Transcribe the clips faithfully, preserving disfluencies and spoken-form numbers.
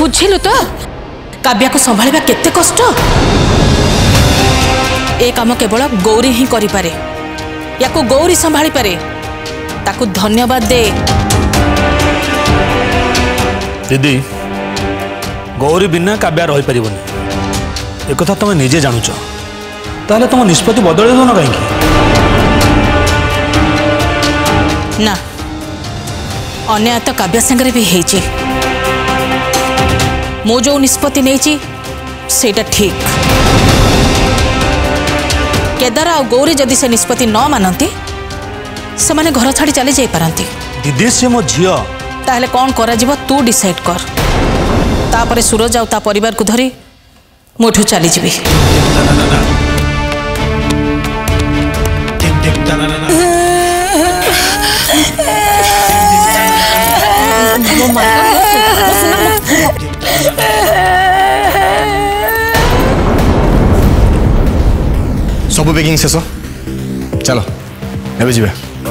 बुझिलु तो काव्या को संभाळिबा केते कष्ट। ए काम केवल गौरी ही करि पारे, या को गौरी संभाळी पारे। ताकू धन्यवाद दे। दीदी गौरी बिना काव्या रही पारिबनी, एक कथा तुम निजे जानुच, ताले तुम निष्पत्ति बदल दो ना कहीं ना। अन्याय तो काव्या संगे भी है। मो जो निष्पत्ति नहीं सेटा ठीक। केदार आ गौरी जदि से निष्पत्ति न मानती से माने घर छाड़ी चली जाई पारंती। दीदी से मो झियो ताहले कौन करा जीवो तू डिसाइड कर। तापरे सूरज आ ता परिवार को धरी मोठू चली जीवी। सब बेकिंग शेष चलो एबे जीवे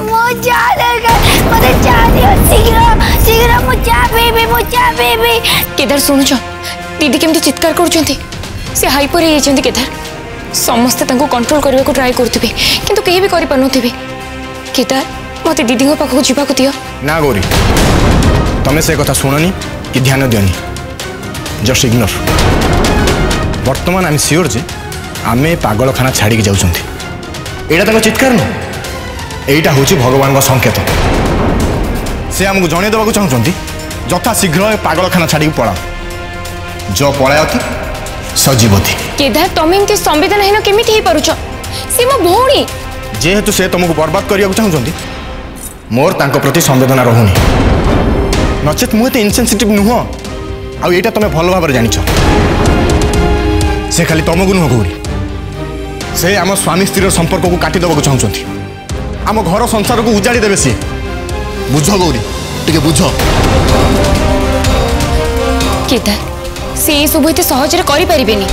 केदार शुणुच दीदी केमती चित्कार कर हाइपर हो केदार समस्ते कंट्रोल करने को ट्राई करुवे किंतु कहीं भी कर पारे। केदार मत दीदी पाखक जावाक दियो ना गौरी तमें से कथा शुणनी कि ध्यान दियनी जस्ट इग्नोर। बर्तमान आई एम श्योर जे आमे पागलखाना छाड़ी के जाउछंती। एटा तक चित्कार न एटा होची भगवान का संकेत। से हमको जणे देबा को चाहउछंती जथा शीघ्र पागलखाना छाड़ी के पळा जो पळायती सजीवती। केदार तमे इनते संवेदनहीन केमिति हे पारुछ? से मो भौणी जेहेतु से तुमको बर्बाद करिया को चाहउछंती मोर तांको प्रति संवेदना रहुनी। नचेत मुझे इनसेंसिटिव नुह आ एटा तमे भल भाव जानिछ। से खाली तुमको नुह गौरी से आम स्वामी स्त्री संपर्क को काटी देबा को चाहउछंती। आम घर संसार को उजाड़ी देबे से। बुझ गौरी टिके बुझ। केदार से सब एते सहज रे करि परिबेनी।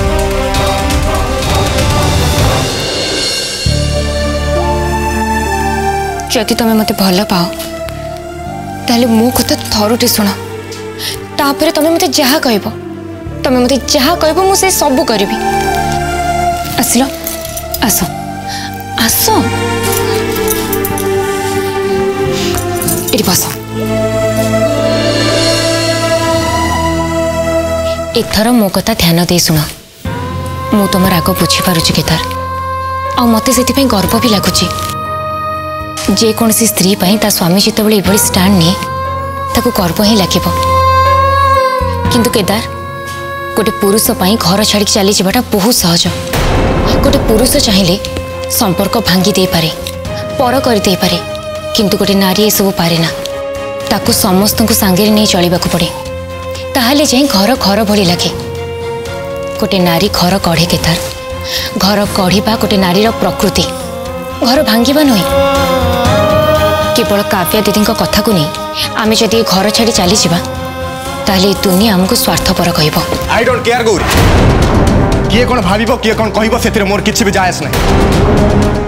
जदि तुम मत भल पाओ ताले मो कथा थरुटे शुण तापर तुम मत जहा कहब तुम मत जहा कहब मु से सब करी। आसलो आस आस ये बस। एथर मो कथा ध्यान दे शुण मु तुम राग बुझीपारुची केदार आ मते से गर्व भी लगुच। जेकोसी स्त्री पाई ता स्वामी जिते बड़े ये स्टाण्ड नहीं ताको गर्व ही लगे। किंतु केदार गोटे पुरुष पाई घर छाड़ी चली जावाटा बहुत सहज। गोटे पुरुष चाहिए संपर्क भांगी दे पारे पर कर दे पारे किंतु गोटे नारी सब पारे ना। ताको समस्त को सांगे नहीं चलवाक पड़े ताहले जाई घर घर भली लगे। गोटे नारी घर कढ़े केदार घर कढ़ा गोटे नारीर प्रकृति घर भांगा नुहे। केवल काव्या दीदी कथा को नहीं आमे जदि घर छाड़ी चली जावा ताले दुनिया हमको स्वार्थपर कहब। आई डोंट केयर गौरी किए कौन भाव किए कौन कह मोर किसी भी जायस नहीं।